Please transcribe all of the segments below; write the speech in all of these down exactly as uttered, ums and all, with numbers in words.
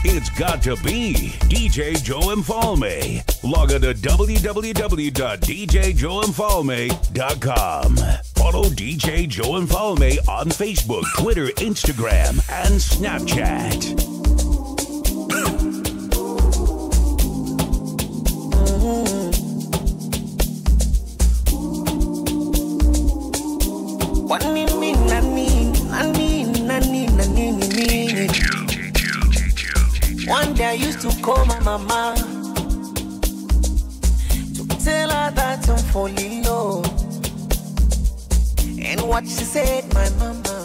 It's got to be D J Joe Mfalme. Log on to w w w dot d j joe mfalme dot com. Follow D J Joe Mfalme on Facebook, Twitter, Instagram, and Snapchat. One day I used to call my mama to tell her that I'm falling low. And what she said, my mama,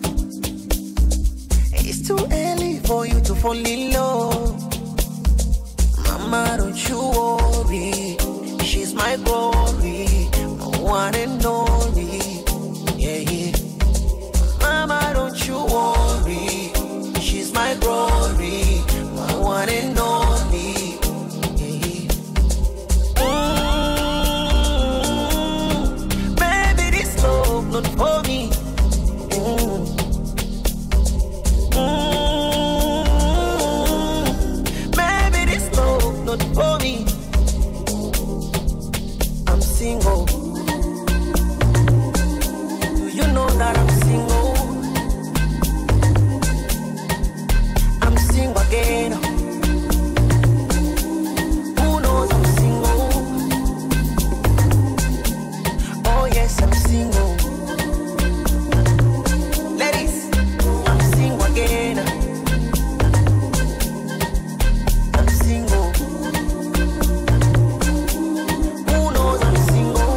it's too early for you to fall in love. Mama, don't you worry, she's my glory, my one and only. Yeah, yeah. Mama, don't you worry, she's my glory, my one and only. Yeah. Mm, baby, this love not for me. Mm. Mm, baby, this love not for me. I'm single. Do you know that I'm single? I'm single again. Who knows I'm single? Oh yes, I'm single. Ladies, I'm single again. I'm single. Who knows I'm single?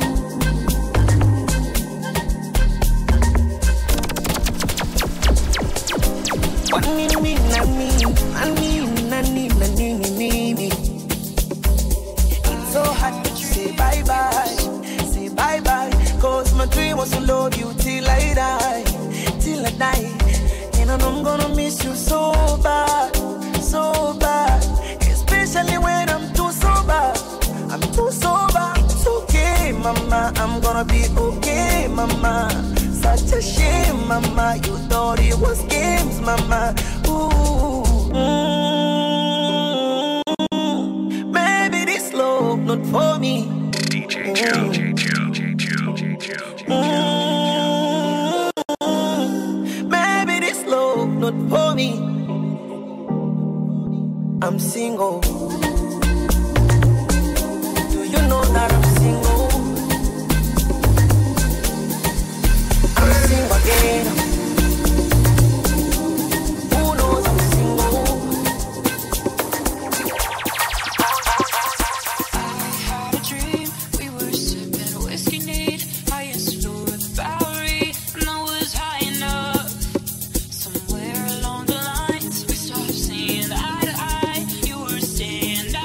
What me, me, na me, na me, na me, na me, me, me. It's so hard to say bye-bye, say bye-bye. Cause my dream was to love you till I die, till I die. And I know I'm gonna miss you so bad, so bad. Especially when I'm too sober, I'm too sober. It's okay, mama, I'm gonna be okay, mama. Such a shame, mama, you thought it was games, mama. Ooh, mm, baby, this love not for me. D J Joe, D J Joe, D J Joe, D J Joe. Mm, baby, this love not for me. I'm single. Do you know that I'm single? I'm single again. Who knows I'm single? Had a dream, we were sipping whiskey neat, highest floor of the Bowery, and I was high enough. Somewhere along the lines, we stopped seeing eye to eye. You were staying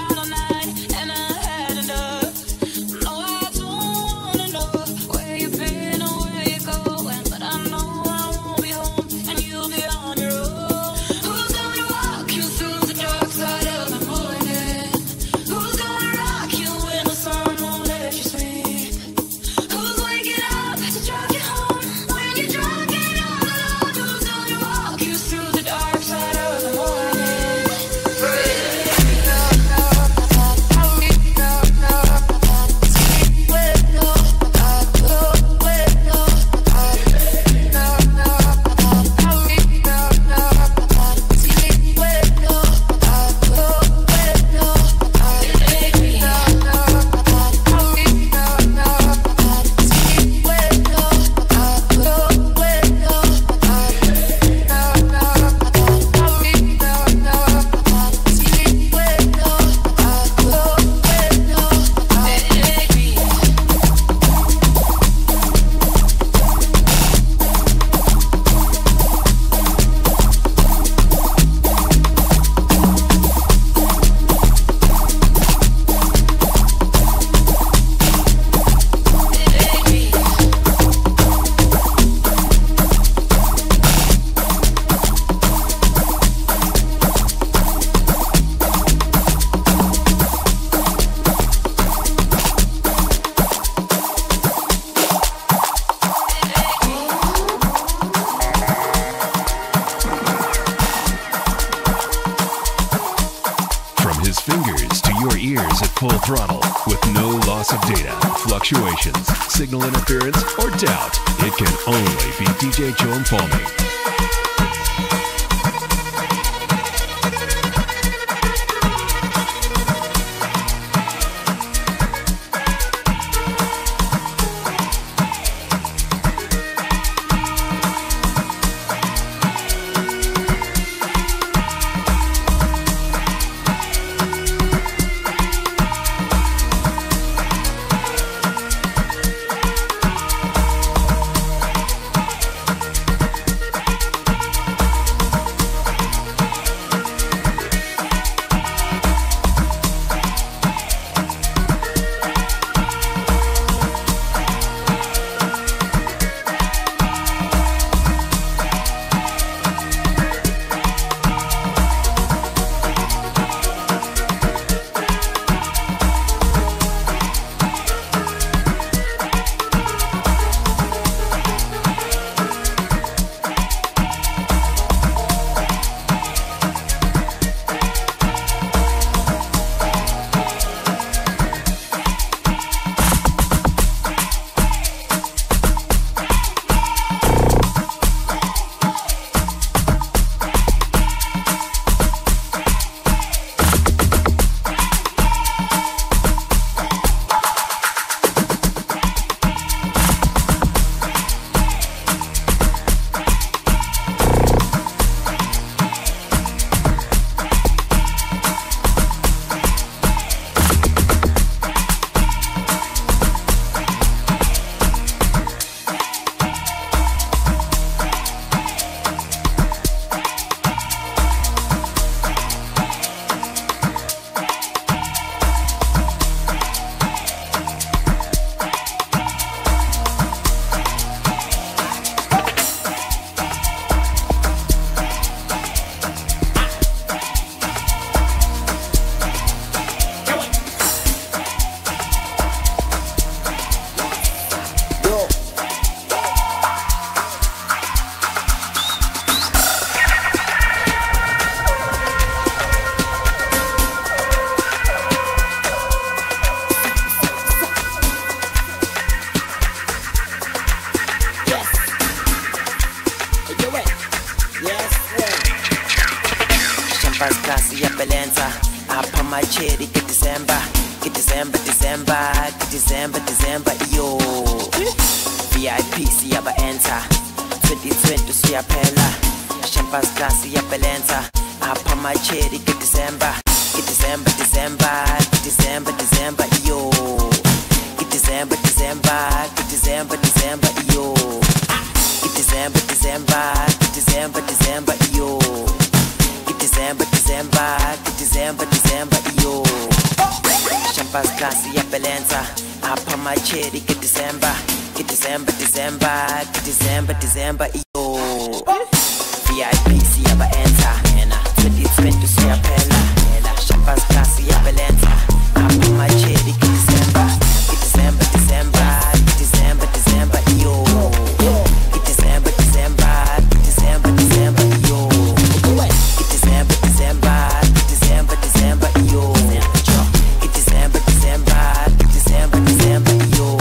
full throttle with no loss of data, fluctuations, signal interference, or doubt. It can only be D J Joe Mfalme. Classy Appalenta, up on my cherry, get December, get December, December, get December, December, yo. V I P, see Abba enter, twenty twenty, see Appella, Champagne Classy Appalenta, up on my cherry, get December, get December, December, get December, December, yo. Get December, December, get December, December, yo. Get December, December, get December, December, yo. December, December, December, December, yo. Champagne Classy Appalenta, up on my cherry, get December, get December, December, get December, December, yo. V I P, see Abba enter, twenty twenty, see Appella, Champagne Classy Appalenta, up on my cherry, get December, get December, December, get December, December, yo. Get December, December, get December, December, yo. December, December, December, December, yo. Get December, December, December, December, yo.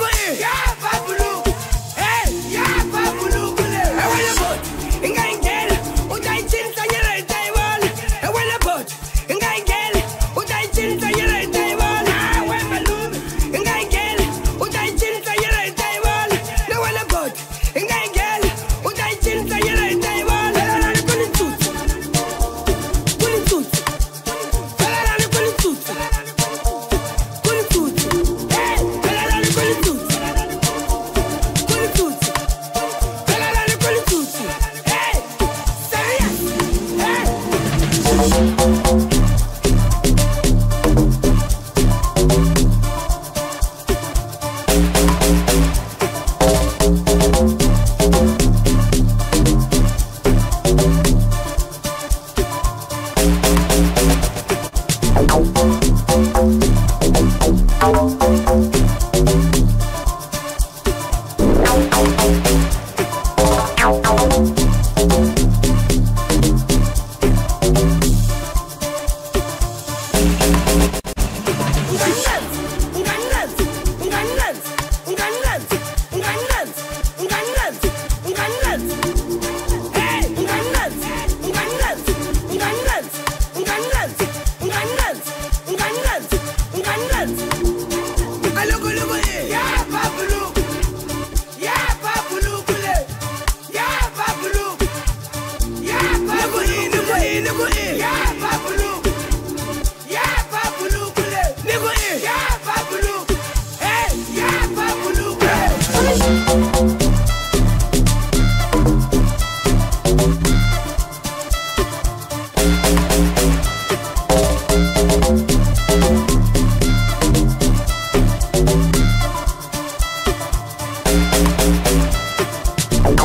Hey, yeah, Babulu, Babulu. I want to go.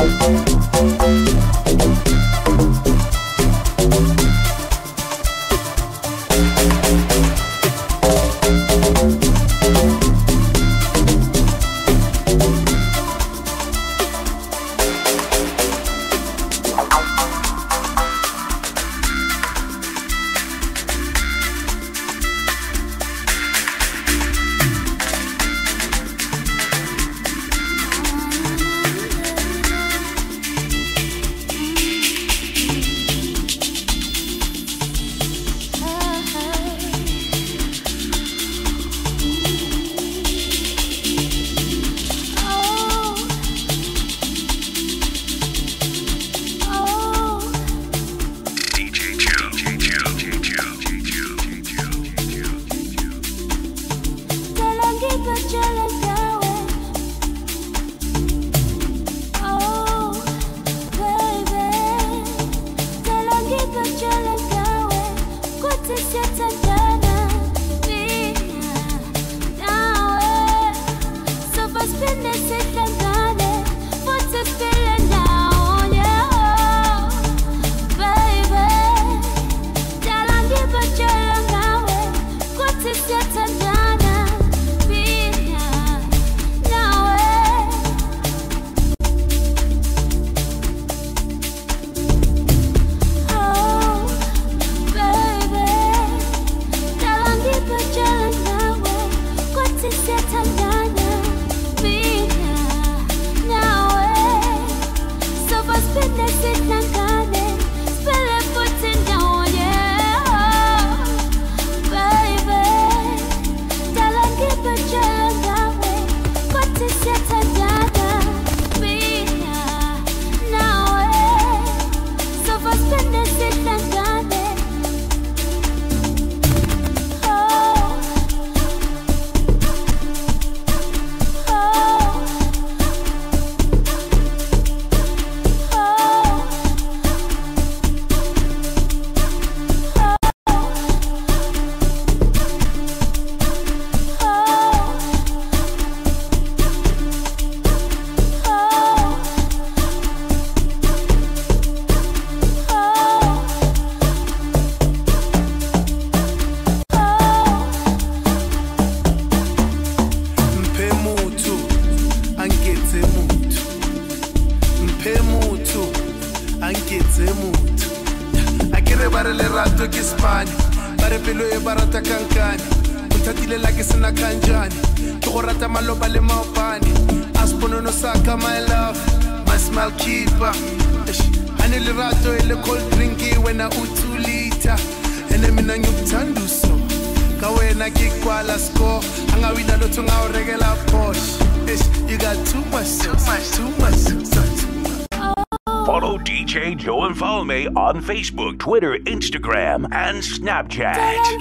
Follow D J Joe Mfalme on Facebook, Twitter, Instagram, and Snapchat.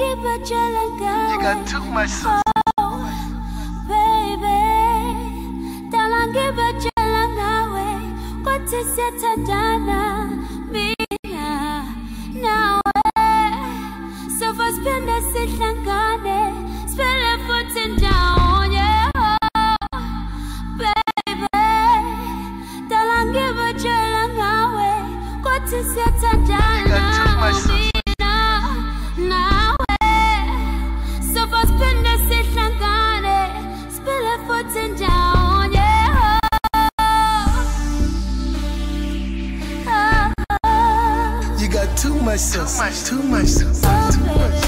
You got too much sauce. Too much sauce, too much sauce, too much.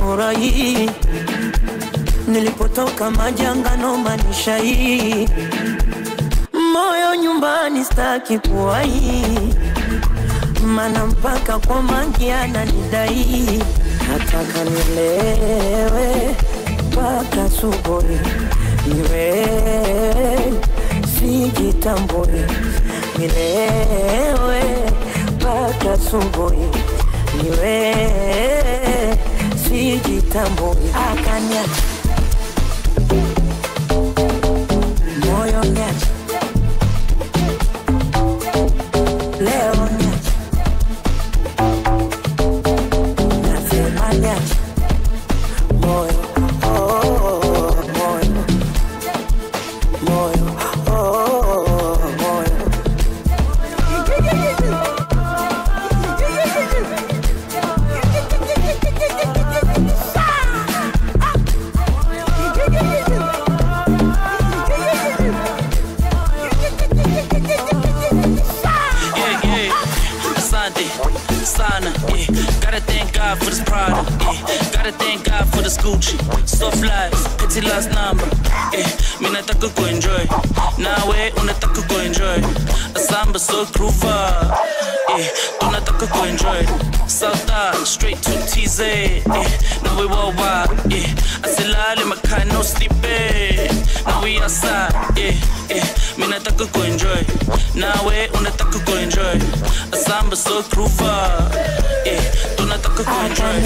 sifurahi. Nilipotoka majanga no manisha hii. Moyo nyumbani staki kuwahi. Mana mpaka kwa mangi ananidai. Nataka nilewe mpaka subuhi. Niwe sijitambui. Nilewe mpaka subuhi. Niwe sijitambui. Akaniacha moyo niacha. Leo niacha. Nasema niacha. Moyo, oh, moyo. Moyo, oh, moyo. Sana, yeah. Gotta thank God for this product, yeah. Gotta thank God for this Gucci. Soft life, pity last number, yeah. Mina taka ku enjoy, nawe unataka ku enjoy. A samba so groover, yeah. Tunataka ku enjoy. South straight to T Z, yeah. Now we worldwide, yeah. Asilali makai no sleeping. Now we outside, yeah, yeah. Mina taka ku enjoy, nawe unataka ku enjoy. A samba so groover, yeah. Tunataka ku enjoy.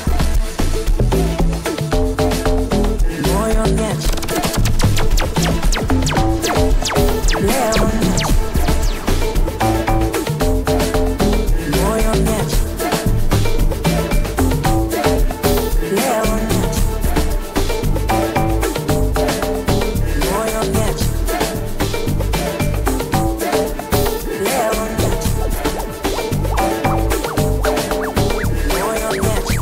Moyo niacha. Leo niacha. Moyo niacha. Leo niacha. Moyo niacha. Leo niacha. Moyo niacha.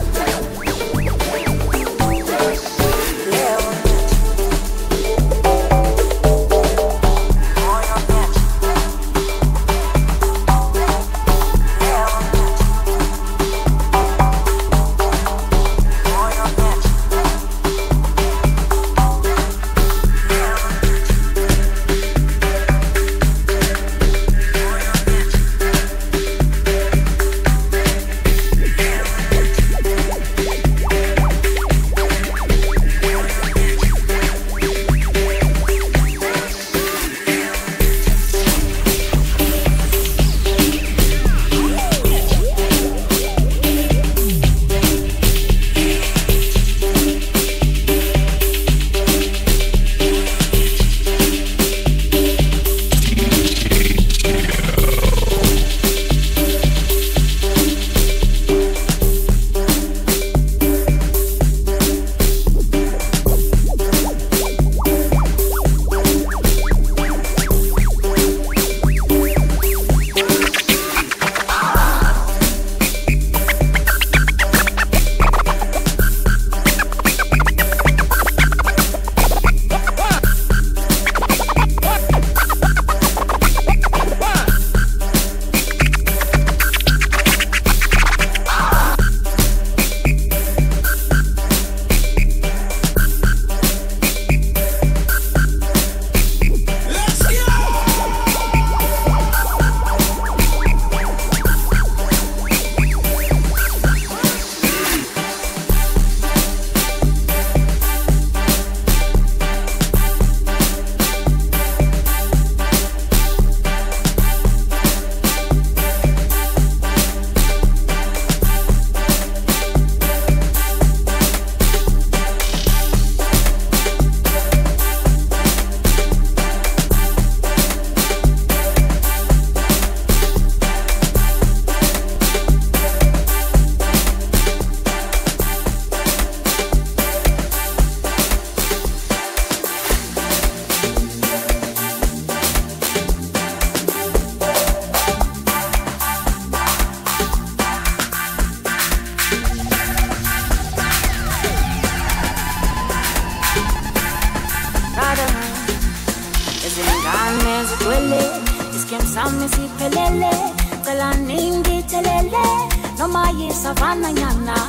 Mfalme siphelele cela ningi telele noma yisavana nyana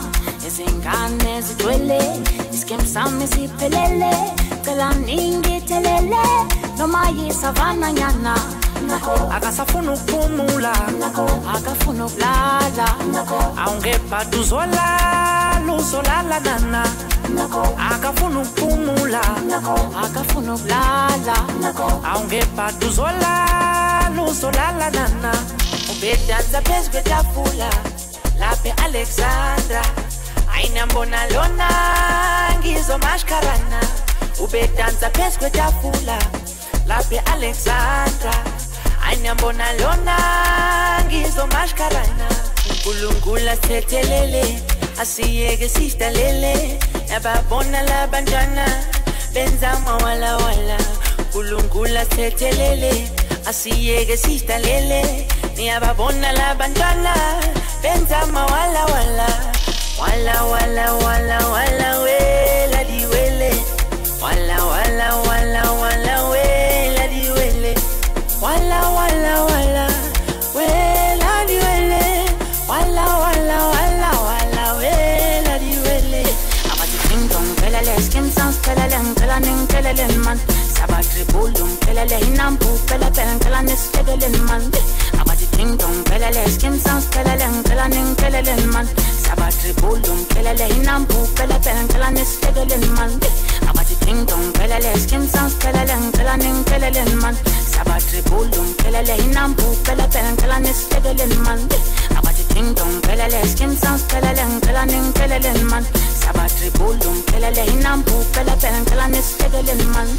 izingane zigcwele iskem sami siphelele cela ningithelele noma yisavana nyana akasafuna ukuphumula akafuna ukulala awungephatha uzolala uzolala nana akafuna ukuphumula akafuna ukulala awungephatha uzolala uzolala nana ubedansa phezu kwetafula lapha Alexandra ayinambona lona ngizomashkarana ubedansa phezu kwetafula lapha Alexandra ayinambona lona ngizomashkarana uNkulunkulu asithethelele asiyeke sidalele ababona labantwana benza mawala wala uNkulunkulu asithethelele asiyeke sidalele niyababona labantwana benza mawala wala wala wala wala wala wela diwele wala wala wala wala wela diwele wala wala wala wela diwele wala wala wala wala wela diwele abati ting dong pelele skin sounds pelele pelele pelele man sabati volume pelele inampu pelele pelele pelele man abati ting dong pelele skin sounds pelele pelele pelele man sabati volume pelele inampu pelele pelele pelele man abati ting dong pelele skin sounds pelele pelele pelele man sabati volume pelele inampu pelele pelele pelele man abati ting dong pelele skin sounds pelele pelele pelele man sabati volume pelele inampu pelele pelele pelele man.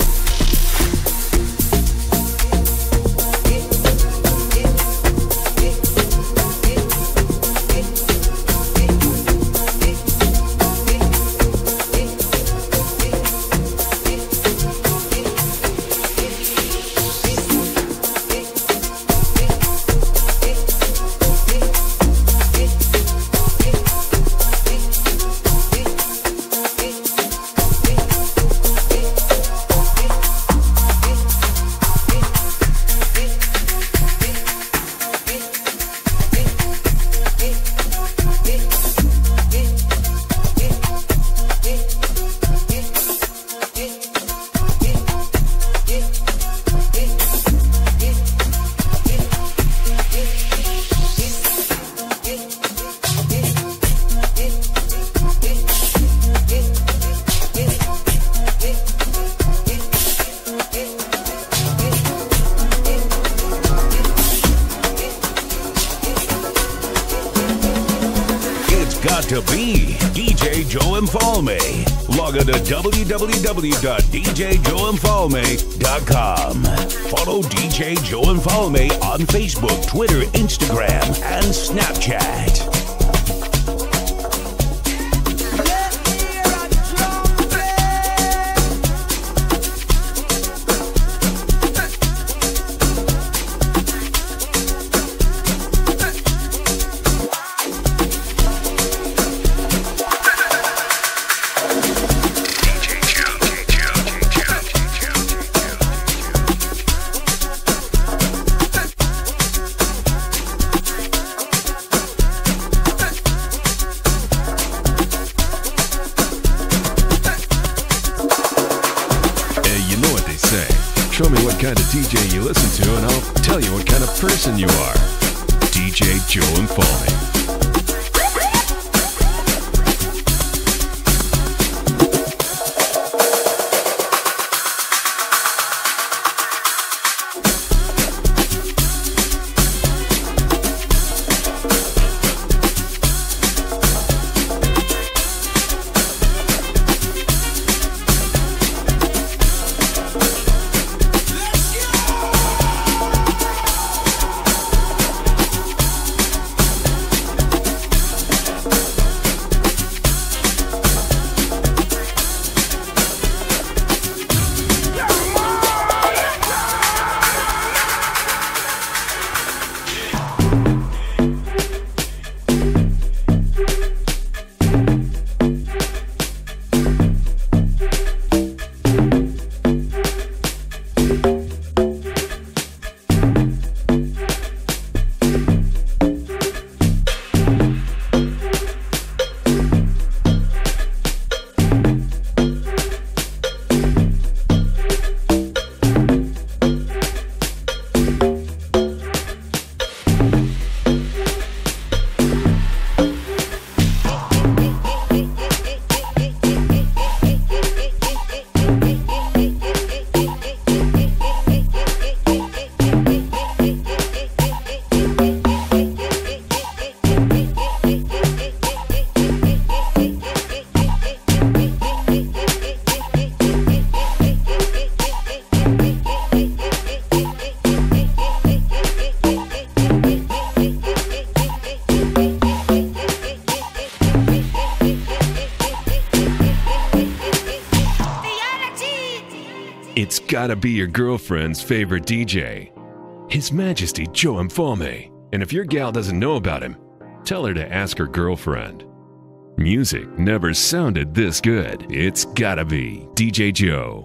To be D J Joe Mfalme. Log on to w w w dot d j joe mfalme dot com. Follow D J Joe Mfalme on Facebook, Twitter, Instagram, and Snapchat. Show me what kind of D J you listen to, and I'll tell you what kind of person you are. D J Joe Mfalme. It's gotta be your girlfriend's favorite D J, His Majesty Joe Mfalme. And if your gal doesn't know about him, tell her to ask her girlfriend. Music never sounded this good. It's gotta be D J Joe.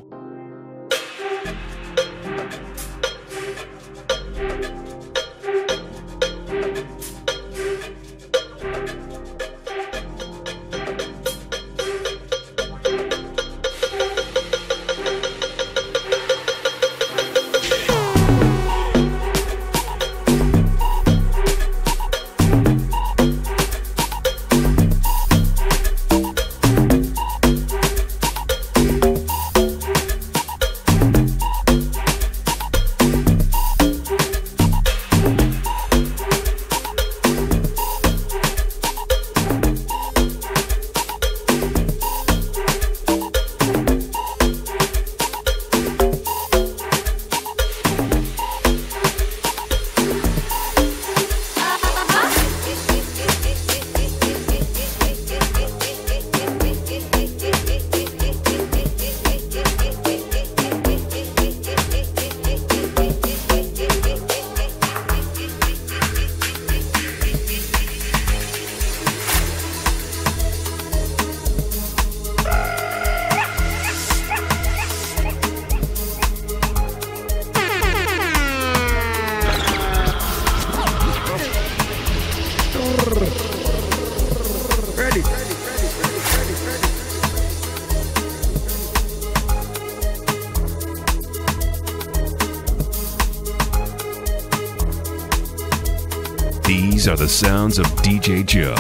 These are the sounds of D J Joe.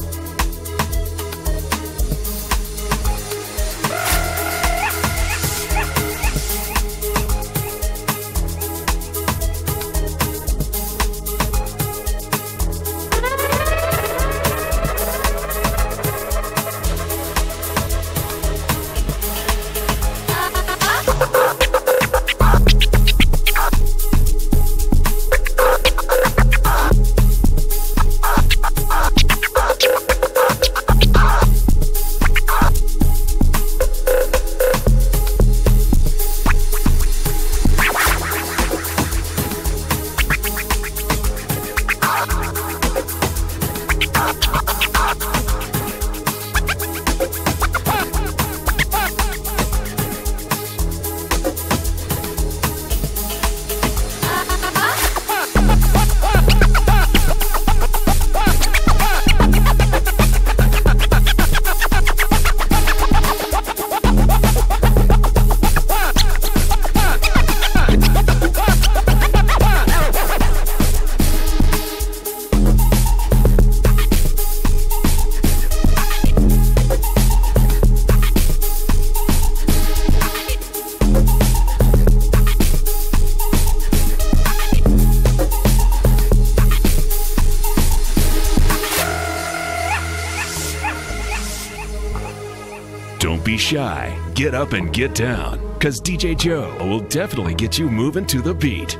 Don't be shy. Get up and get down, because D J Joe will definitely get you moving to the beat.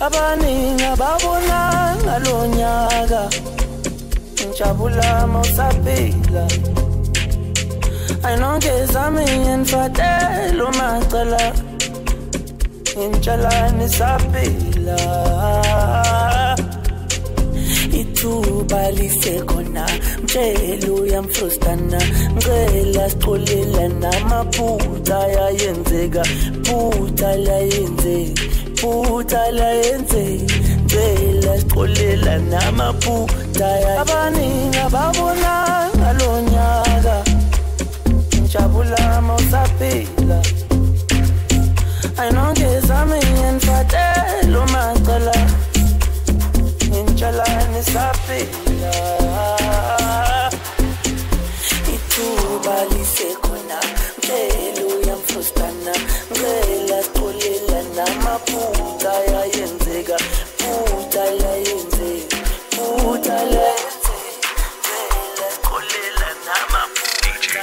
abaningi ababona ngalonyaka ngijabula mawusaphila ayinongezami ngifatela umacala ngitshala nisaphila ithuba lisekhona mtshela uyamfrustana ngicela sixolela namaphutha ayenzeka phutha layenzeka phutha layenzeka ngicela sixolela namaphutha abaningi ababona ngalonyaka ngijabula mawusaphila ayinongezami ngifatela umacala ngitshala nisaphila ithuba lisekhona mtshela uyamfrustana ngicela sixolela namaphutha ayenzeka phutha layenzeka phutha layenzeka ngicela sixolela namaphutha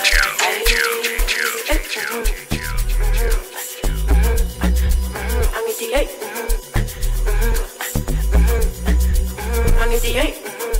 Hey. Hey.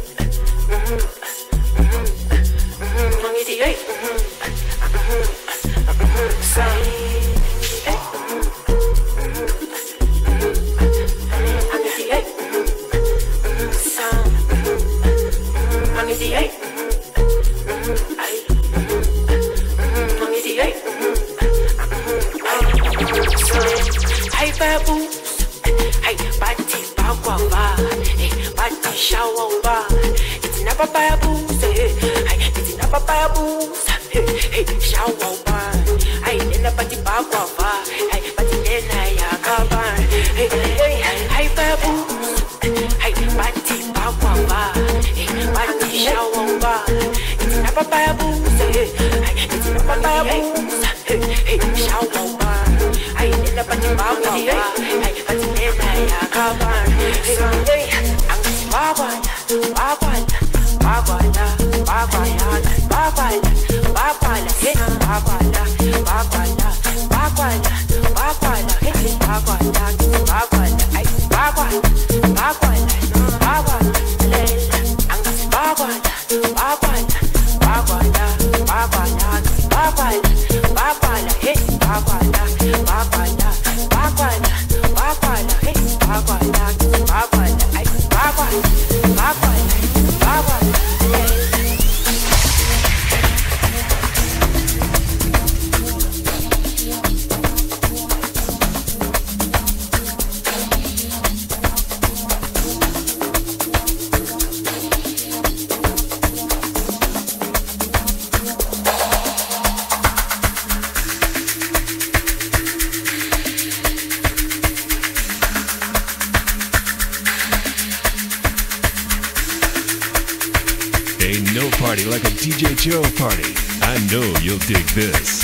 Ain't no party like a D J Joe party. I know you'll dig this.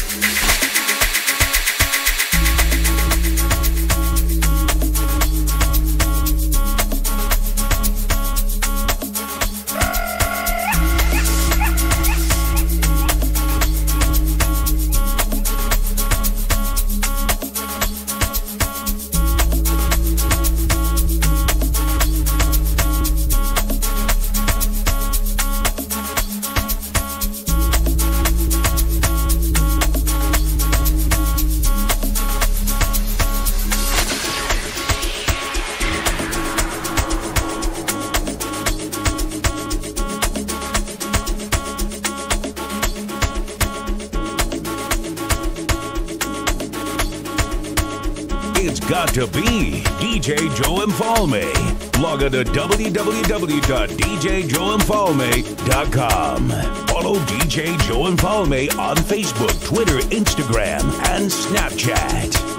It's got to be D J Joe Mfalme. Log on to w w w dot d j joe mfalme dot com. Follow D J Joe Mfalme on Facebook, Twitter, Instagram, and Snapchat.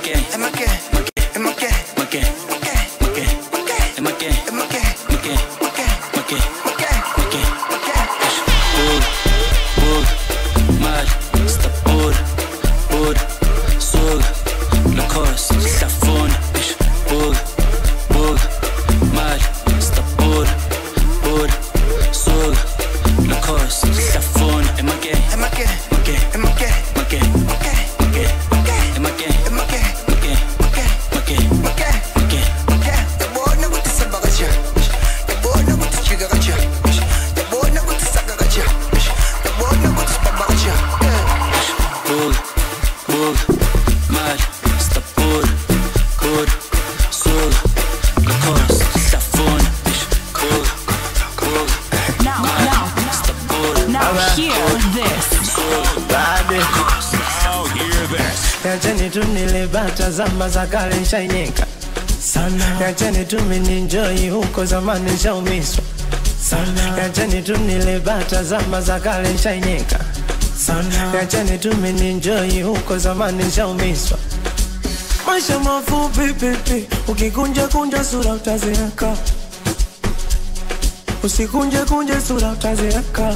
gang, in my gang, in my gang, my gang, my gang, my gang, in my gang, in my gang, my gang, my gang, my gang, my gang, my gang, my gang. Boog, boog, mal, sta boog, boog, sog, la cos, sta phone, boog, boog, mal, sta boog, boog, sog, la cos, sta phone, in my gang, in my gang, my gang, in my gang, my gang, my gang, my gang, my gang, in my gang, in my gang, my gang, my gang, my gang, my gang, my gang, my gang. The boy know what to say about you. The boy know what to trigger at you. The boy know what to suck at you. The boy know what to spam about you. Boog, boog, mal, sta boog, boog, sog, la cos, sta phone, boog, boog, Now, now, sta boog, now hear this. Now hear this. Yacheni tu nilibata zama za kale nishainyeka sana. Yacheni tu mininjoi huko zamani nishaumiswa sana. Yacheni tu nilibata zama za kale nishainyeka sana. Yacheni tu mininjoi huko zamani nishaumiswa. Maisha mafupi pipi, ukikunja kunja sura utazeeka. Usikunje kunje sura utazeeka.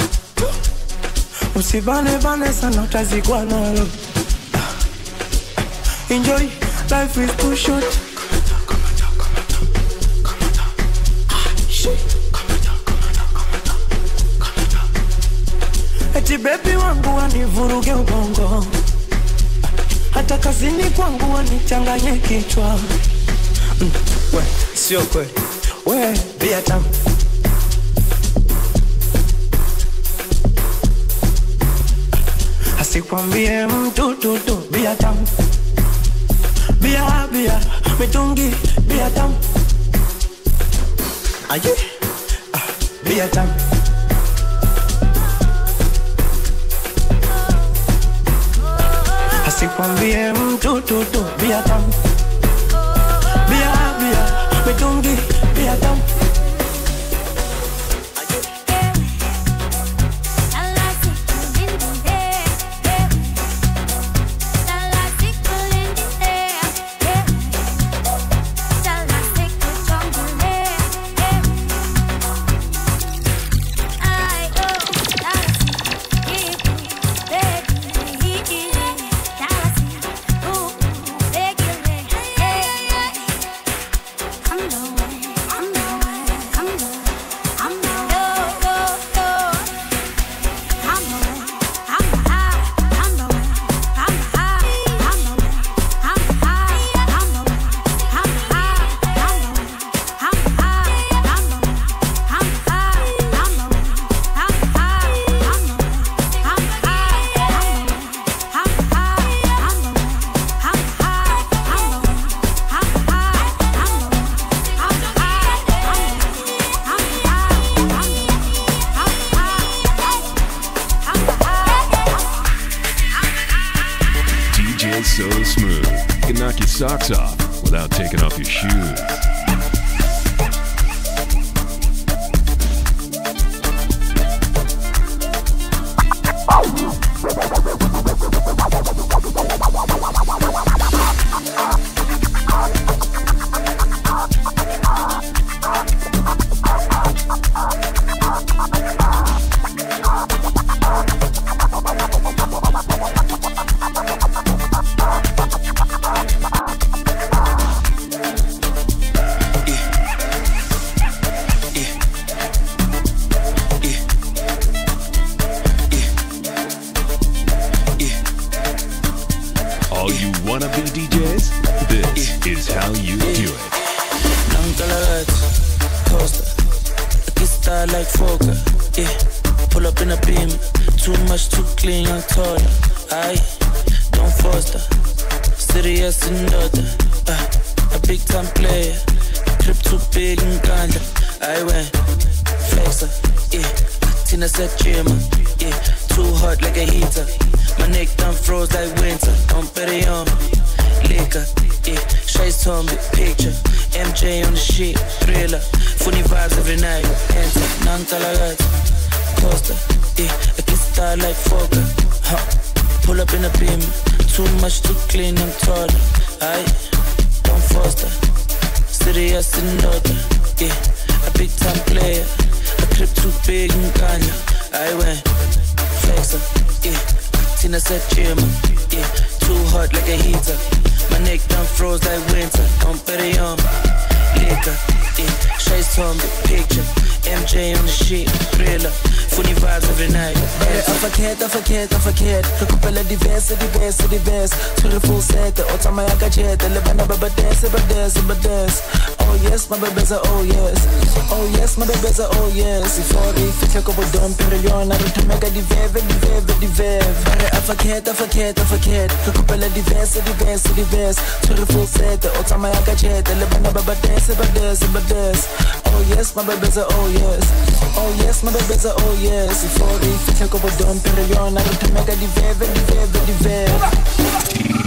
Usibane bane sana utazikwa nalo. Enjoy, life is too short. Eti baby wangu wanivuruge ubongo, hata kazini kwangu wanichanganye kichwa. Mm, we, sio kweli, we, bia tamu. Asikwambie mtu tu tu, bia tamu. Bia, bia, mitungi, bia tamu. Aye, ah, bia tamu. Asikwambie mtu tu tu, bia tamu. Bia, bia, mitungi, bia tamu. So smooth, you can knock your socks off without taking off your shoes. Costa, yeah, I can start like Fokker, huh? Pull up in a beam, too too much to clean, I'm taller. Aye, don't foster. Serious in order. Yeah, a big time player. A crib too big in Kanye. I went flexer. Yeah, Tina said Jimmer. Yeah, too hot like a heater. My neck done froze like winter. Don't bet it on liquor. Yeah, Shay's on the picture. M J on the sheet, thriller. Funny vibes every night. I forget, I forget, I forget. Recupera diverse, diverse, diverse. To the full set, Otama Yakajet, Lebana Baba dance, but dance, but dance. Oh yes, my baby's a oh yes. Oh yes, my baby's a oh yes. If all the fit like a dome, period, I to make a divev, divev, divev. I forget, I forget, I forget. Recupera diverse, diverse, diverse. To the full set, Otama Yakajet, Lebana Baba dance, but dance, but dance. Oh yes, my baby's a oh yes. Oh yes, my baby's a oh yes. If all the fit like a dome, period, I to make a divev, divev, divev.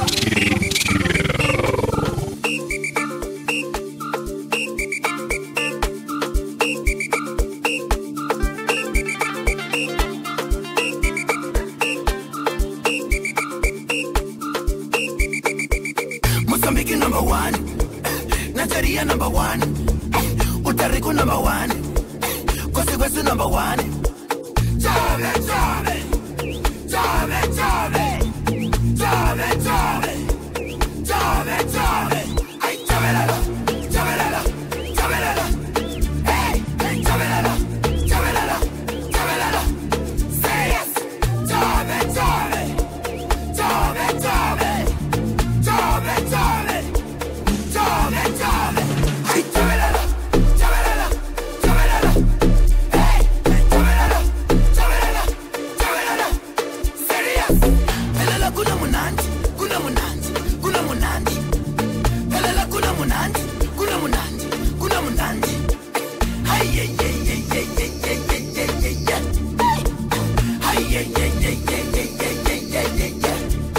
Mozambique number one, Nigeria number one, Puerto Rico number one, Costa Tich number one. Chave, chave, chave, chave, chave, chave, chave, chave. Ay, chavelala, chavelala, chavelala. Hey, hey, chavelala, chavelala, chavelala. Say yes. Chave, chave, chave, chave, chave, chave, chave, chave. Ay, chavelala, chavelala, chavelala. Hey, hey, chavelala, chavelala, chavelala. Serious. Pelala kuna munandi, kuna munandi, kuna munandi. Pelala kuna munandi, kuna munandi, kuna munandi. Hey, yeah, yeah, yeah, yeah, yeah, yeah, yeah, yeah, yeah. Hey, yeah, yeah, yeah, yeah, yeah, yeah, yeah, yeah, yeah.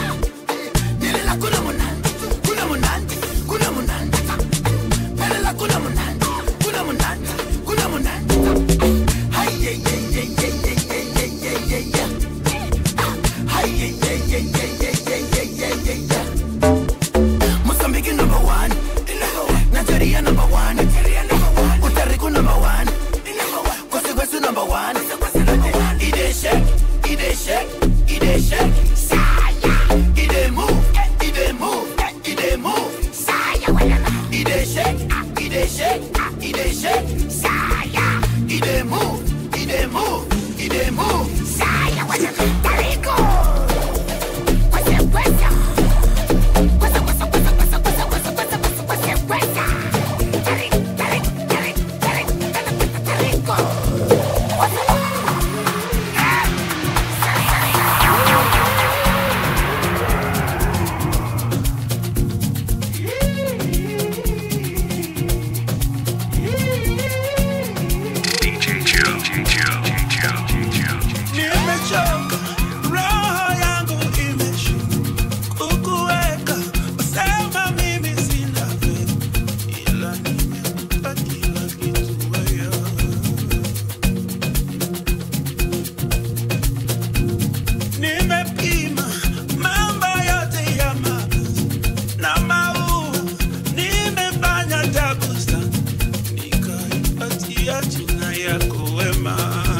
Pelala kuna munandi, kuna munandi, kuna munandi. Pelala kuna munandi, kuna munandi, kuna munandi. Hey, yeah, yeah, yeah, yeah, yeah, yeah, yeah, yeah, yeah. Hey, yeah, yeah, yeah, yeah, yeah, yeah, yeah, yeah, yeah. Mozambique number one, Nigeria number one, Puerto Rico number one, Costa Tich number one. Ide shake, ide shake, ide shake, saya. Ide move, ide move, ide move, saya. Ide shake, ide shake, ide shake, saya. Ide move, ide move, ide move, saya. Puerto Rico. What's up, what's up? What's up, what's up, what's up, what's up, what's up, what's up, what's up, what's up, what's up, what's up? Tariq, Tariq, Tariq, Tariq, Tariq, Tariq. What's up? Nimechoka, roho yangu imeshuka kukuweka, usema mimi sina fedha, ila nimekupa kila kitu wewe. Nimepima mambo yote ya mapenzi na maua, nimefanya tabu sana, nikaipatia jina yako wema.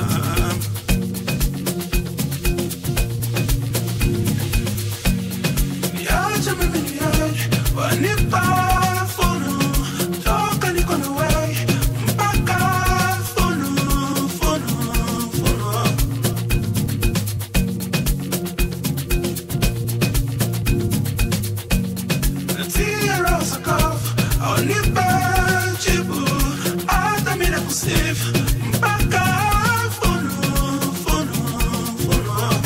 Niache mimi niache, wanipa funu, toka niko na wewe, mpaka funu, funu, funu. Natia roho sakafu, wanipa jibu, hata mimi nakusifu, mpaka funu, funu, funu.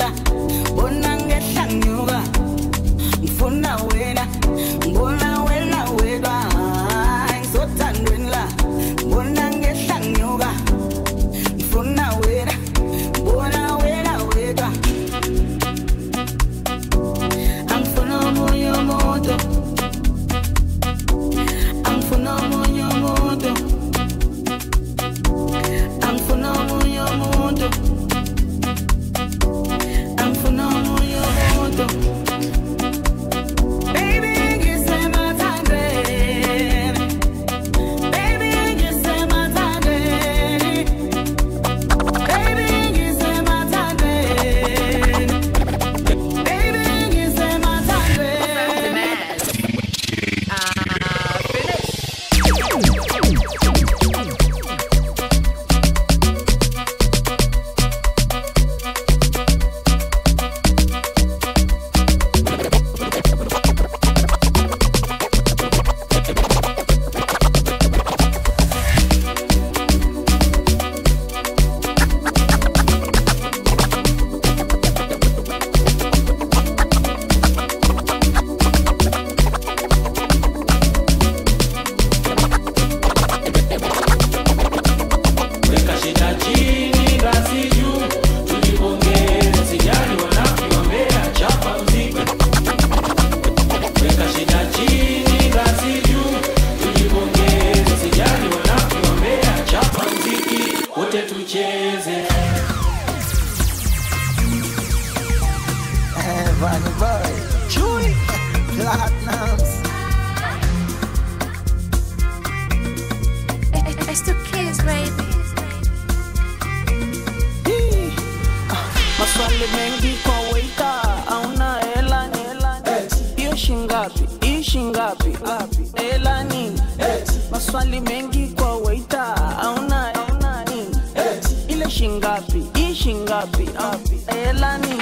nyuka bona ngehla nyuka ngifuna wena ngibona wena wedwa ngizothandweni la bona ngehla nyuka ngifuna wena ngibona wena wedwa angifuna omunye umuntu angifuna omunye umuntu angifuna omunye umuntu angifuna omunye umuntu baby ngisemathandweni baby ngisemathandweni baby ngisemathandweni baby ngisemathandweni It's the kids, baby. Maswali mengi kwa waita auna hela hiyo shingapi hii shingapi hela nini maswali mengi kwa waita auna nini ile shingapi hii shingapi hela nini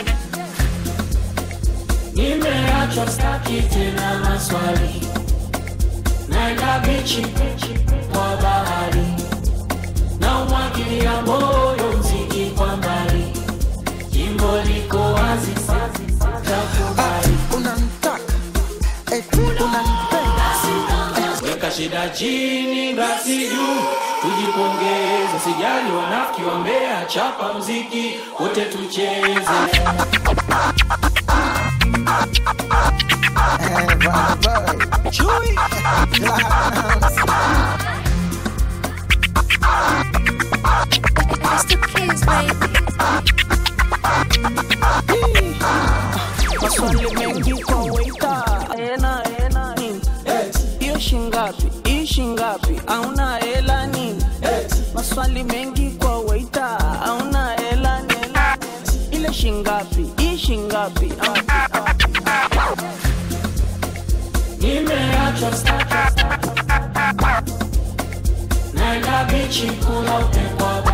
nimeachwa staki tena maswali naenda bichi kwa bahari na umwagilia moyo mziki kwa mbali jimbo liko wazi takubali unamtaka eti unampenda weka shida chini ngasi juu tujipongeze sijali wanafiki wambea chapa mziki wote tucheze Chui It's the kids, baby. Maswali mengi kwa waita ena ena nini hiyo shingapi hii shingapi hauna hela nini maswali mengi kwa waita hauna hela nini ile shingapi hii shingapi nimeachwa staki naenda bichi kula upepo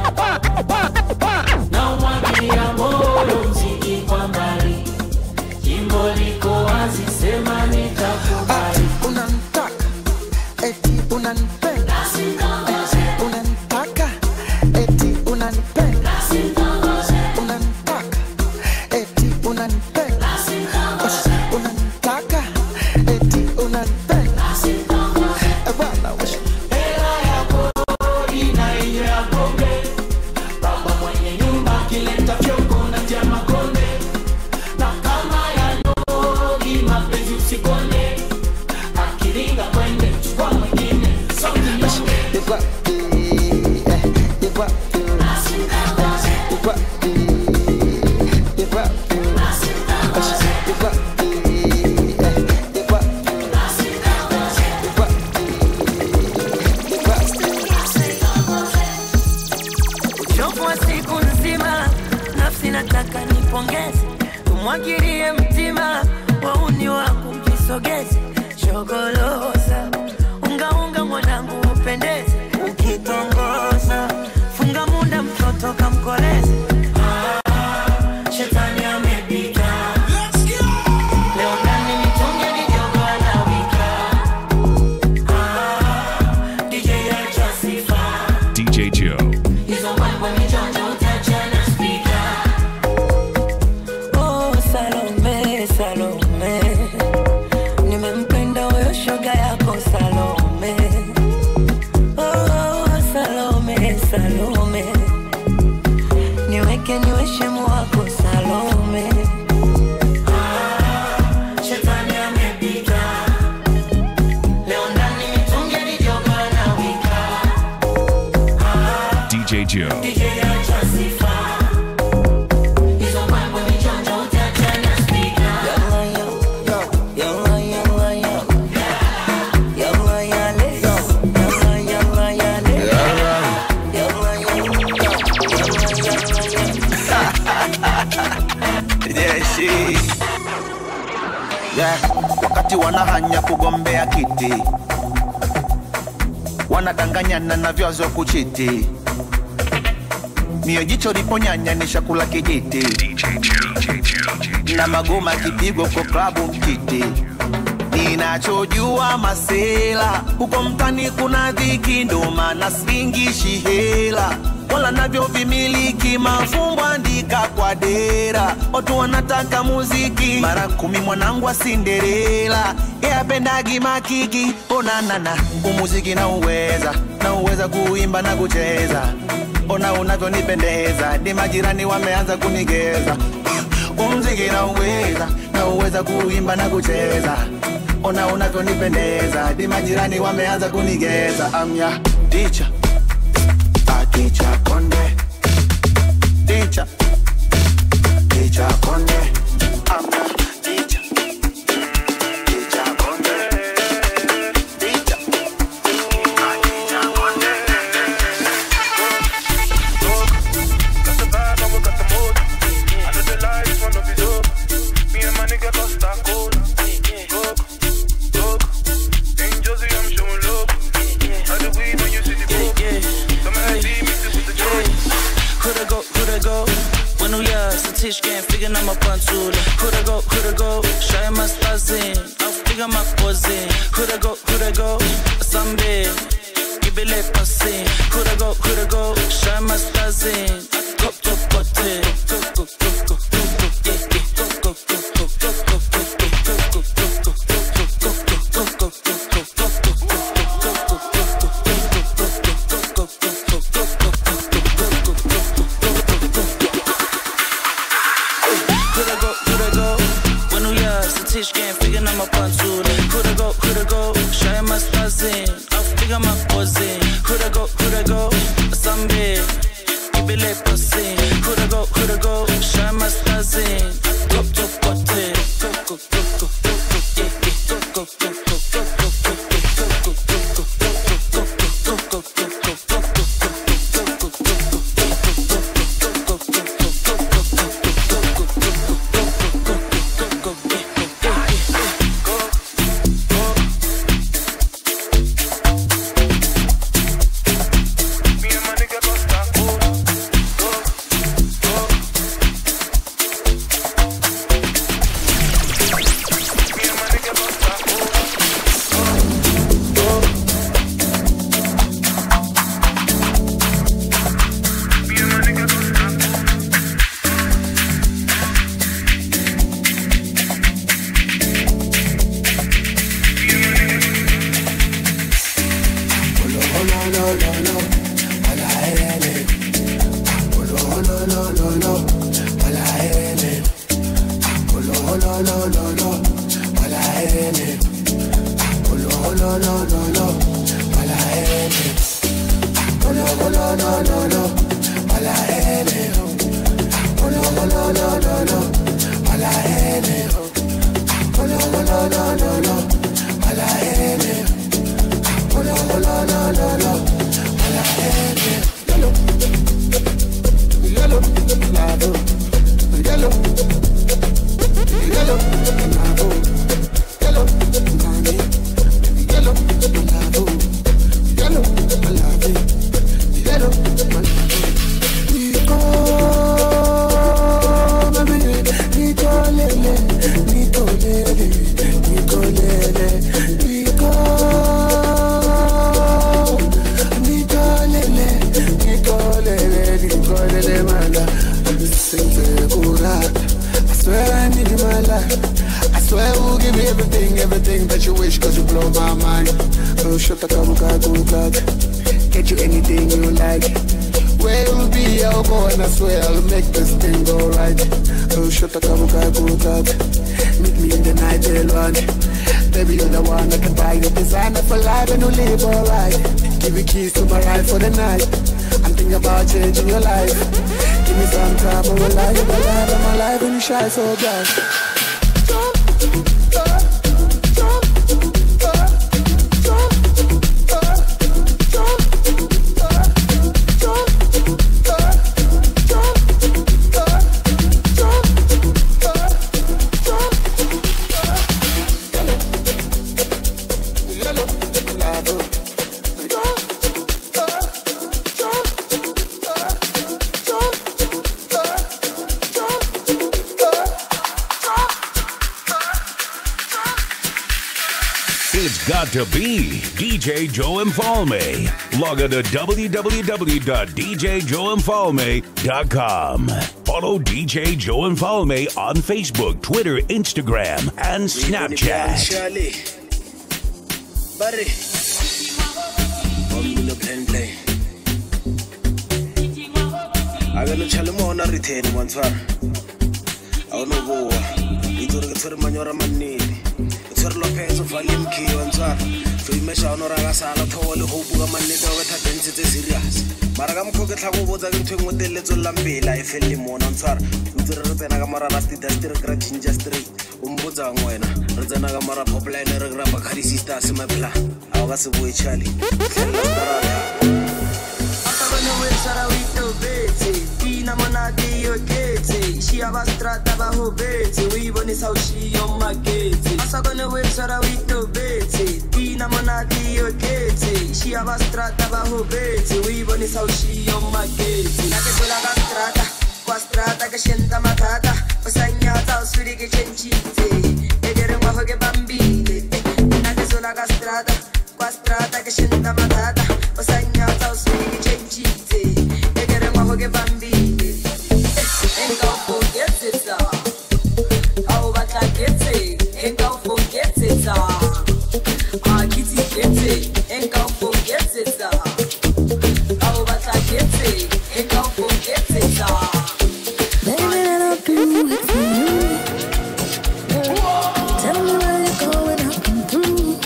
na umwagilia moyo mziki kwa mbali jimbo liko wazi sema nitakubali unamtaka eti unanipenda unanitaka eti unanipenda unanitaka eti unanipenda unanitaka eti unanipenda bwana wewe hela yako ina hiyo ya pombe baba mwenye nyumba kileta fyoko na jama konde na kama ya nogi mapenzi usikone akiringa kwende chukua mwingine something yonge ikwa ikwa ikwa ikwa ikwa nataka nipongeze umwagilie mtima wauni wangu mkisogeze shogoloza unga unga mwanangu upendeze ukitongoza funga muda mtoto kamkoleze ah, shetani amepita leo ndani nitonge nijogo anawika ah, D J acha sifa D J Joe. hizo mambo mijonjo utachana speaker Joe. Yeah, wakati wanahanya kugombea kiti, wanadanganyana na vyazo kuchiti, mio jicho liponyanya ni shakula kijiti, na magoma kipigo kwa klabu mkiti. Ninachojua masela, huko mtani kuna dhiki, ndo maana singishi hela, wala navyo vimiliki mafumbo andika kwa dera. Watu wanataka muziki, mara kumi mwanangu wa Cinderella, yeye apendagi makiki. Ona nana, umuziki na uweza, na uweza kuimba na kucheza. Ona unavyonipendeza, ni majirani wameanza kunigeza. Umuziki na uweza, na uweza kuimba na kucheza. Ona unavyonipendeza, ni majirani wameanza kunigeza. I'm your teacher, a teacher Konde, teacher, teacher Konde. I'm your teacher, teacher Konde, teacher, a teacher Konde. Got the vibe and we got the mood. I know the lights one of his up. Me and my nigga Costa Tich. Tich can't figure out my pantula. Coulda go, coulda go, shy my stars in. I'll figure my pose in. Coulda go, coulda go, Sunday, give it let us in. Coulda go, coulda go, shy my stars in. I go, go, go, go, go, go, go, go, go, go, go, go, go, go, Tich can't figure out my pantula. Coulda go, coulda go, shy my stars in. I'll figure my pose in. Coulda go, coulda go, Sunday, give it let us in. Coulda go, coulda go, shy my stars in. Go, go, go, go, go, go, go, go, yeah, yeah, go, go, go, go, go, go, go, go, go, go, go, go, go, thinking about changing your life. Give me some time, I will lie, I'm alive, I'm alive, and you shy so bad. It's got to be D J Joe Mfalme. Log on to w w w dot d j joe mfalme dot com. Follow D J Joe Mfalme on Facebook, Twitter, Instagram, and Snapchat. I got no chalemona retain one far. I don't know you do the third manora money. It's a Lopez of Volume key on far. So you measure on Ragasala, Powell, Hobu, and Nito with her density serious. Maragam Cocket was a twin with the little lambe, like Felimon on far. Utanagamara Rasti, the Stiragrachin just three. Umbuza Wena, Razanagamara Popline, Ragama Carisista, Semapla. I was a boy Charlie. She have a strata bajo beti, we want is how she on my gate. Asa gonna wait so that we do beti. Tina monati yo gate. She have a strata bajo beti, we want is how she on my gate. Nake sola ga strata, qua strata che scenda matata. Pasagnata suri che cencite. E dire un bajo che bambine. Nake sola ga strata, qua strata che scenda matata. Pasagnata suri che cencite. E dire un bajo che bambine. Ain't gon' forget it all. Oh, but I get it. Ain't gon' forget it all. Ah, kitty get it. Ain't gon' forget it all. Oh, but I get it. Ain't gon' forget it all. Baby, that I'll do it for you. Tell me where you're going, I'll come through.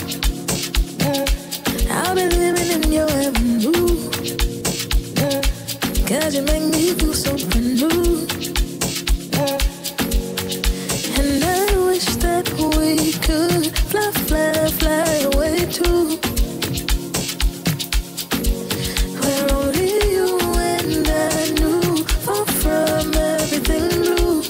I'll be living in your avenue. Cause you make me feel so brand new. And I wish that we could fly, fly, fly away too. Where only you and I knew, far from everything new.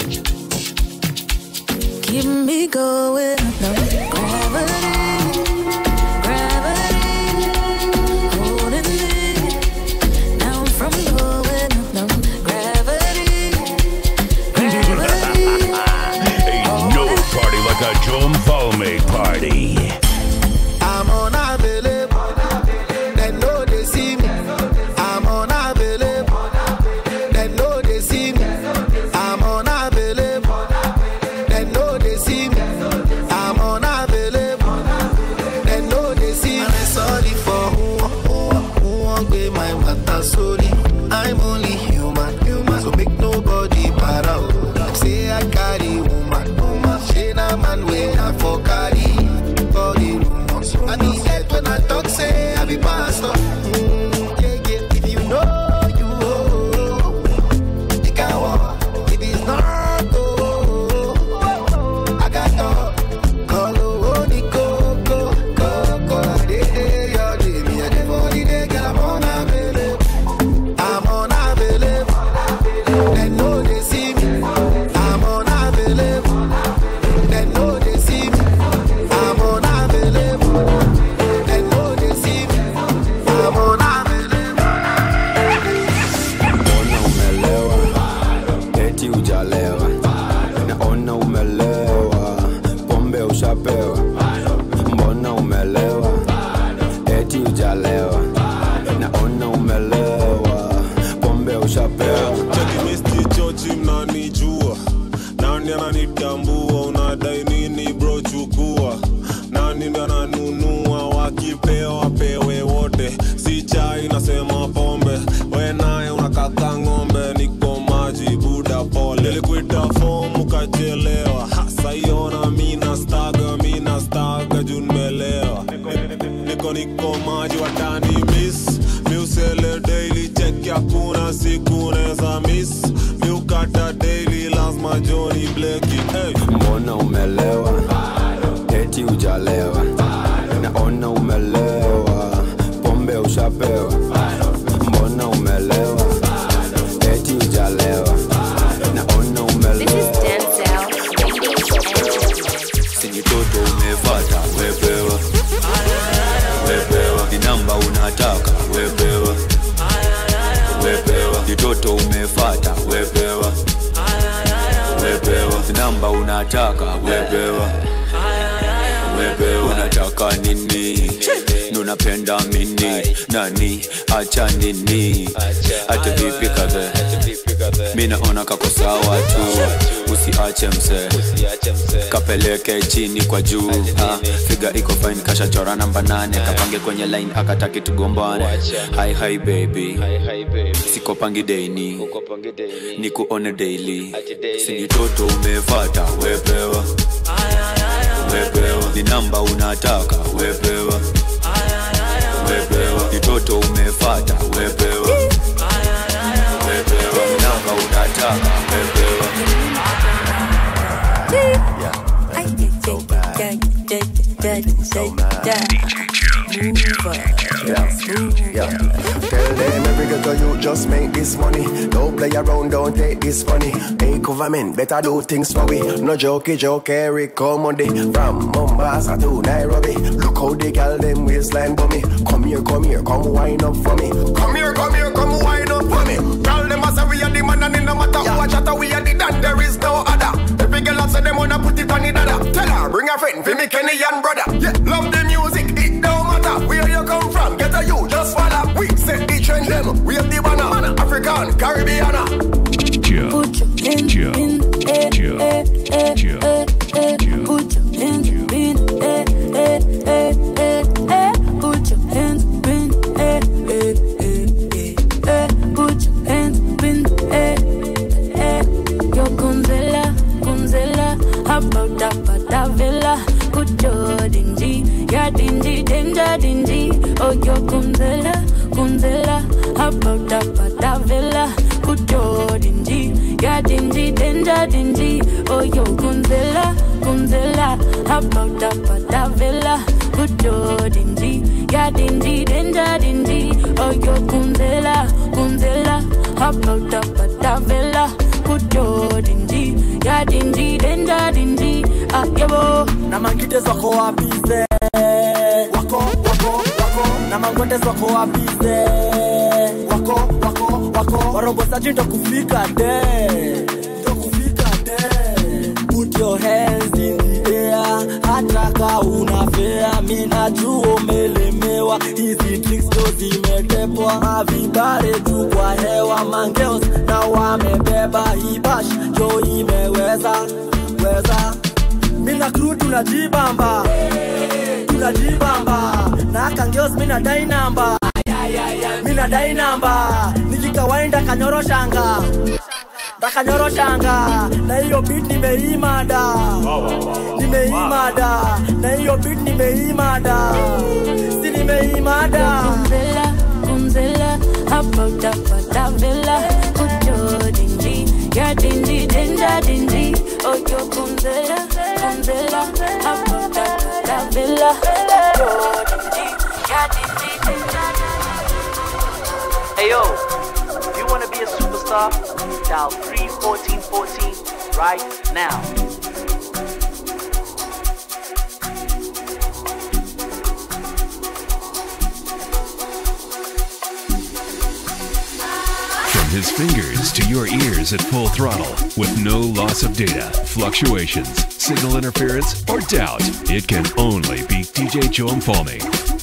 Keep me going up, no gravity, gravity, holding me. Now I'm from going up, no gravity, gravity. Ain't no party like a Joe Mfalme party. I'm on a belly, they know they see me. I'm on a belly, they know they see me. I'm on a belly, they know they see me. I'm on a belly, they know they see me. I'm sorry for who, who, who won't be my matter, sorry. I'm only human, human. So make nobody para. Say I carry woman, woman. She na man when I for carry body rumors. I need that when I talk, say I be pastor. Mm, yeah, yeah. If you know, you know. You can walk. If it's not, go. I got no. Call only go, go, go, go. They day, your day, me a day for the day, girl. I'm on a belly. I'm on a belly. They know they see me. I'm on a belly. They know they see me. I'm on a belly. They know they see me. I'm on a Ona umelewa, eti ujalewa. Naona umelewa, pombe ushapewa. Mbona umelewa, eti ujalewa. Naona umelewa, pombe ushapewa. Cheki misti chochi mnanijua. Nani ananitambua, unadai nini bro chukua. Nani ndo ananunua, wakipewa pewe wote. Si chai nasema pombe, we naye unakaka ng'ombe. Niko maji buda pole, nilikuita fomu kachelewa. Hasa iona mina staga, mina staga juu nimelewa. Niko niko maji watani miss, mi usele daily check mbona umelewa? Eti ujalewa. Naona umelewa, pombe ushapewa. Mbona umelewa? Eti ujalewa. Naona umelewa. Sini toto umefata, wepewa. Wepewa, ni namba unataka, wepewa. Wepewa, ni toto umefata, wepewa. Wepewa, ni namba unataka, wepewa. Wepewa, unataka nini? Nunapenda mini, nani, acha nini? Ate vipi kaze, mina ona kako sawa tu. Usiache mse, kapeleke chini kwa juu ha, figa iko fine kasha chora namba nane. Kapange kwenye line akataki tugombane. Hi hi baby, siko pangi daily, niku one daily. Sini toto umefata, wepewa. Wepewa, ni namba unataka, wepewa. Wepewa, ni toto umefata, wepewa. Wepewa, ni namba unataka, wepewa. Tell them every ghetto you just make this money. Don't play around, don't take this funny. Hey government, better do things for we. No jokey joke, Eric Comedy. From Mombasa to Nairobi. Look how they girl them waistline for me. Come here, come here, come wind up for me. Come here, come here, come wind up for me. Tell them as we are the man and it no matter yeah. Who chatter we are the dan, there is no other. Every girl up say them wanna put it on the dada. Tell her, bring a friend, for me Kenny and brother. Yeah, love the music, it don't matter. Where you come from, get a you, just follow. We set the trend them, we have the banner. African, Caribbean. Joe, put your hands Joe, in air, Joe, air, air, Joe, air, air, Joe, put your hands in air, air, air, air, air, put your hands in air, air, air, air, put your hands in air, air. Yo Kunzela, Kunzela, about that Davila, put your dingy, ya dingy, danger dingy. Oh yo Kunzela, Kunzela, about that Davila. Put your dingy, ya dingy, danger dingy. Oh yo Kunzela, Kunzela, about that Patavilla. Put your dingy, ya dingy, danger dingy. Oh yo Kunzela, Kunzela, about that Patavilla. Put your dingy, ya dingy, danger dingy. Ah yebo, na mangite zako wapize. Wako, wako, wako. Na mangwete zako wapize. Wako, wako, wako. Warombo saji ndo kufika de. Ndo kufika de. Put your hands in the air. Hata ka unafea. Mina juu umelemewa. Hizi tricks ndo zimetepwa. Mavibare tu kwa hewa. Mangeos na wamebeba. Hibash jo imeweza. Weza. Mina crew tunajibamba. Tunajibamba. Na kangeos mina dai namba. Mina dai namba. Nikikawainda kanyoro shanga. Dakanyoro shanga. Na hiyo beat nimeimada. Nimeimada. Na hiyo beat nimeimada. Si nimeimada. Kunzela, Kunzela, about that Patavilla. Put your dingy, ya dingy, danger dingy. Oh yo Kunzela, Kunzela, about that Patavilla. Put your dingy, ya dingy, danger dingy. Hey yo, if you wanna be a superstar, dial three fourteen fourteen right now. From his fingers to your ears at full throttle, with no loss of data, fluctuations, signal interference, or doubt, it can only be D J Joe Mfalme.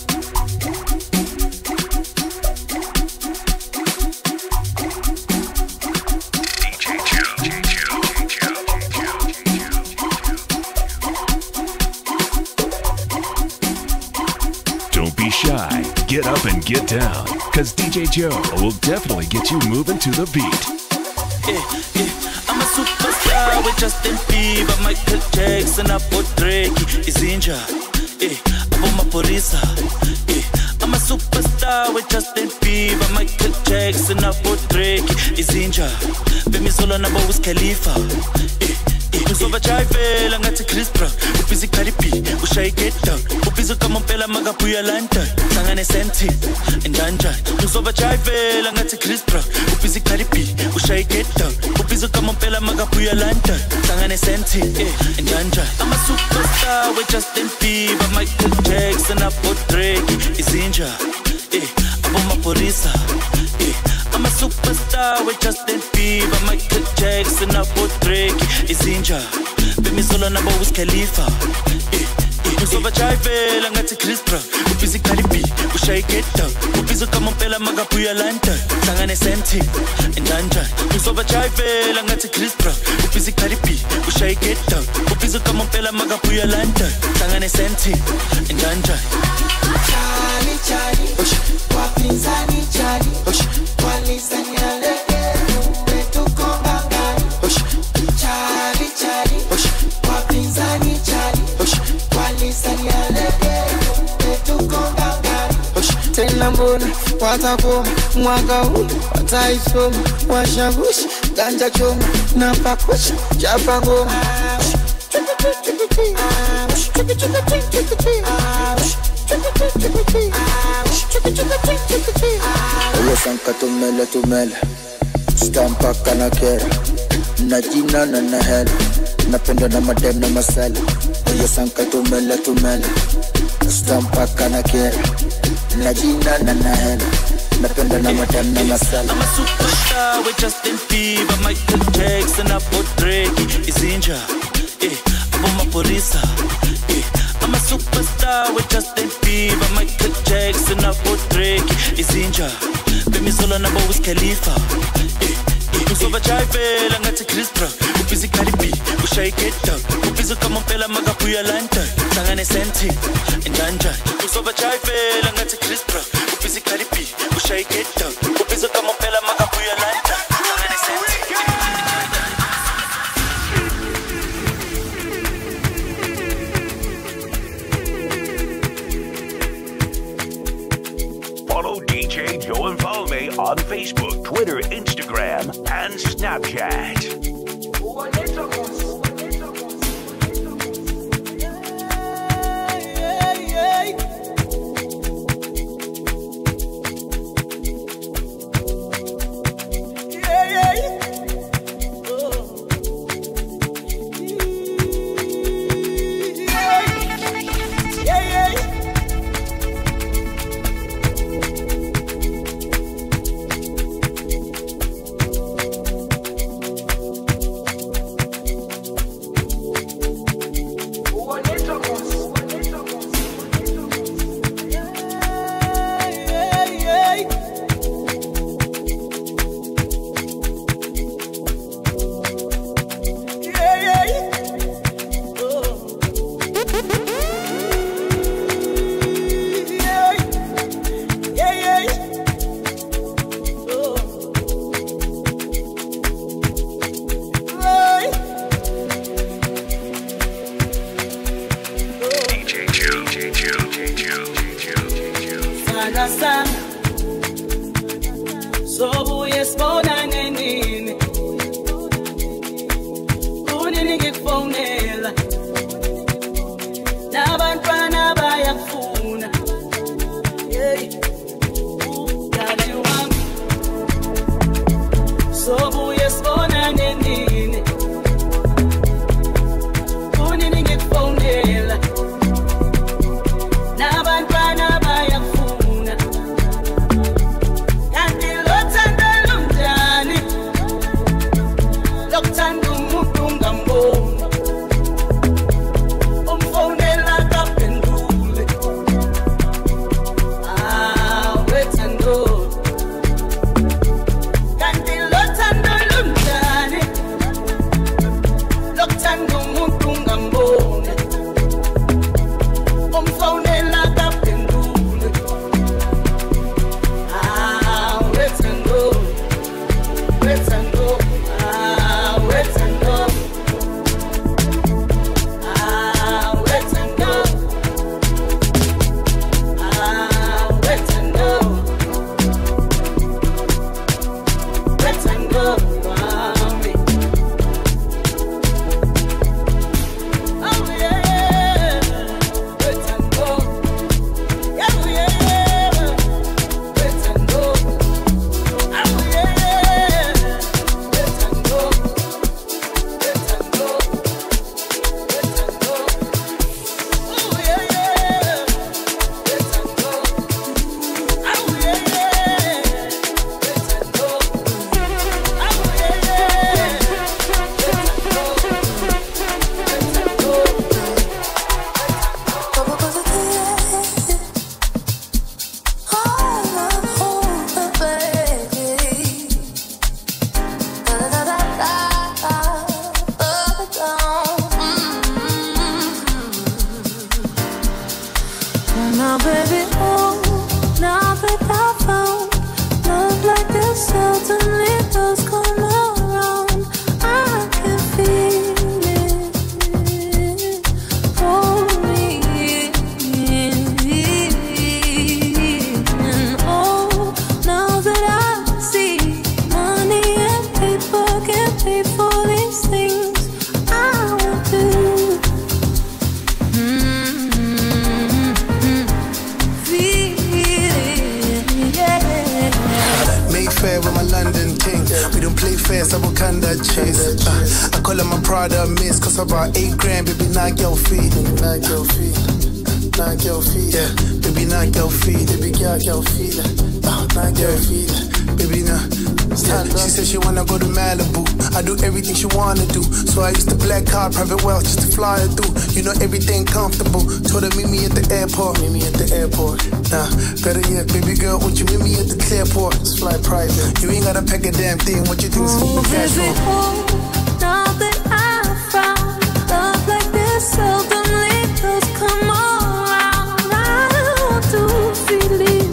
Don't be shy, get up and get down, cause D J Joe will definitely get you moving to the beat. Yeah, yeah. I'm a superstar with Justin Bieber, Michael Jackson, Apo Drake, Izinja, eh, Apo Maporisa, eh. I'm a superstar with Justin Bieber, Michael Jackson, Apo Drake, Izinja, Bemi Solo Nabo Wiz Khalifa, eh, eh. Ngizova jive ngathi Chris Brown ubhizi Caribbean ushaye get down ubhizi kama mpela makabuya London sangane senti enjanja ngizova jive ngathi Chris Brown ubhizi Caribbean ushaye get down ubhizi kama mpela makabuya London sangane senti enjanja I'm a superstar with Justin Bieber Michael Jackson Apple Drake izinja eh abomapolisa eh I'm a superstar with Justin Bieber Michael Jackson Apple Drake izinja bemi solo nabo Wiz Khalifa eh ngizova jive ngathi Chris Brown ubhizi Caribbean ushaye get down ubhizi kama mpela makabuya London sangane senti enjanja ngizova jive ngathi Chris Brown ubhizi Caribbean ushaye get down ubhizi kama mpela makabuya London sangane senti enjanja Charlie Charlie wapinzani Charlie walisani aleke umetukongangani Charlie Charlie wapinzani Charlie walisani aleke umetukongangani tena mbona watakoma mwaka huu wataisoma washagushi ganja choma na pakusha chapa ngoma Oye sanka tumele tumele Stampa kana kera Na jina na na hela Napenda na madem na masala Oye sanka tumele tumele Stampa kana kera Na jina na na hela Napenda na madem na masala I'm a superstar with Justin Bieber Michael Jackson Apple Drake izinja eh abomapolisa eh I'm a superstar with Justin Bieber Michael Jackson Apple Drake izinja bemi solo nabo Wiz Khalifa eh ngizova jive ngathi Chris Brown ubhizi Caribbean ushaye get down ubhizi kama mpela makabuya London sangane senti enjanja ngizova jive ngathi Chris Brown ubhizi Caribbean ushaye get down ubhizi kama mpela makabuya London sangane senti Follow D J Joe Mfalme on Facebook, Twitter, Instagram, and Snapchat. that chase. Uh, I call it my Prada miss, cause about eight grand, baby, knock your feet. Knock your feet. Knock your feet. Yeah, baby, knock your feet. Baby, knock your feet. Uh, knock your feet. Baby, nah. Yeah. She said she wanna go to Malibu. I do everything she wanna do. So I used to black car, private wealth, just to fly her through. You know everything comfortable. Told her meet me at the airport. Meet me at the airport. Nah, better yet, baby girl, would you meet me at the clearport? Let's fly private. You ain't gotta pack a damn thing. What you think is oh, cash for? Now that I found love like this seldomly does come around. I want to feel it.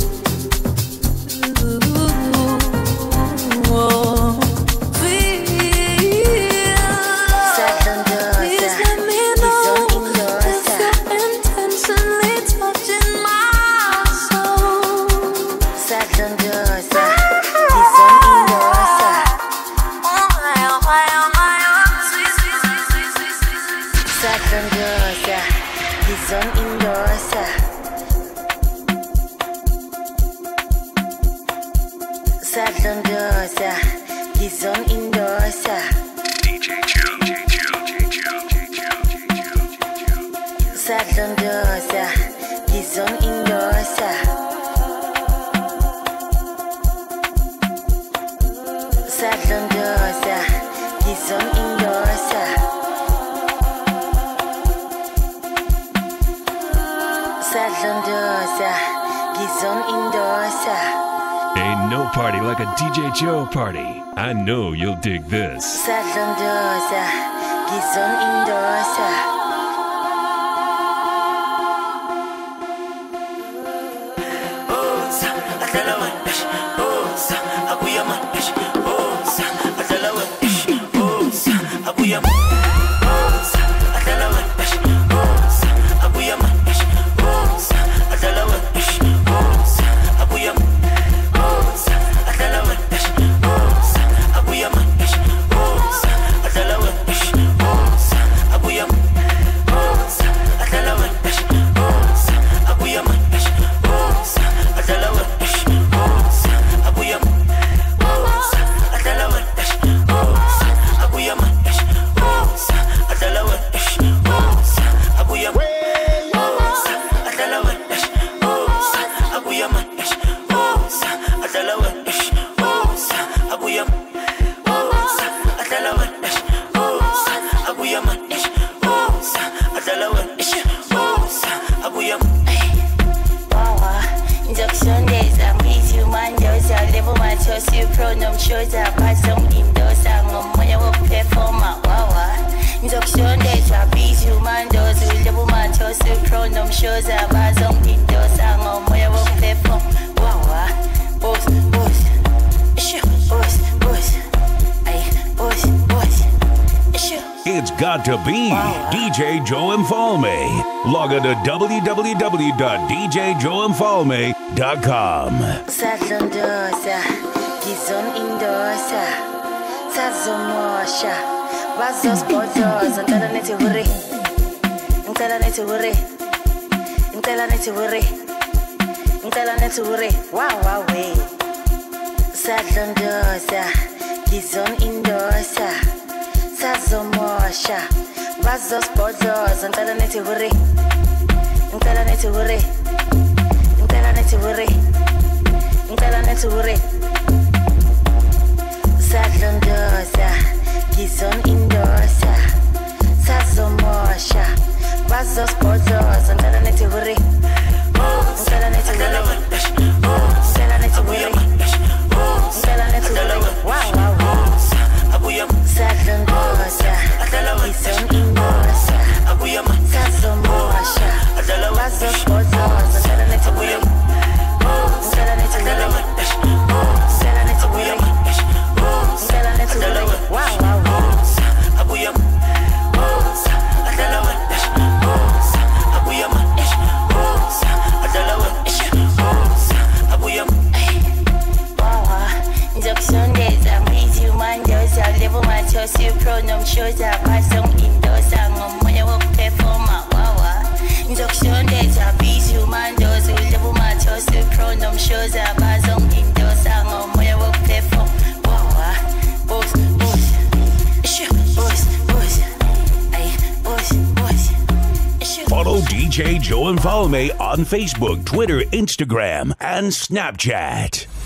Ooh, feel. Please let me know if you're intentionally touching my soul. Sadondosa, Gizon Indosa. D J Joe, D J Joe, D J Joe, D J Joe, D J Joe. Sadondosa, Gizon Indosa. Sadondosa, Gizon Indosa. Sadondosa, Gizon Indosa. Ain't no party like a D J Joe party. I know you'll dig this. Sadondosa, Gizon Indosa. It's got to be D J Joe Mfalme. Log on to w w w dot d j joe mfalme dot com. Sadondosa, Gizon Indosa. Sazomosha. Wazos bodos. Untala neti hurry. Untala neti hurry. Untala neti hurry. Untala neti hurry. Wow, wow, way. Sadondosa, Gizon Indosa. Sazomosha. Wazos bodos. Untala neti hurry. Untala neti hurry. Untala neti hurry. Untala neti hurry. Sadondosa, Gizon Indosa. Sazomosha. Wazos bodos. Untala neti hurry. Untala neti hurry. Untala neti hurry. Untala neti hurry. Wow, wow, wow. Sadondosa, Gizon Indosa. Sazomosha. Wazos bodos. Untala neti hurry. Untala neti hurry. Untala neti hurry. Untala neti hurry. Wow, wow, wow. You pronoun shows up by some indoors and on my work performer. Wawa. Induction data, bees, human doors, we live my toss. You pronoun shows up by some indoors and on my work perform. Wawa. Boss, boss. J Joe Mfalme on Facebook, Twitter, Instagram, and Snapchat.